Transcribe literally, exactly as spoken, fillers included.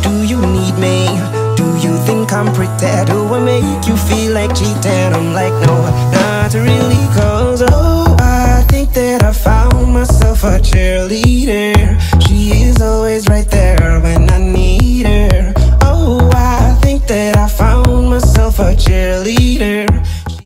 Do you need me? Do you think I'm pretty? Do I make you feel like cheating? I'm like, no, not really, cause oh, I think that I found myself a cheerleader. She is always right there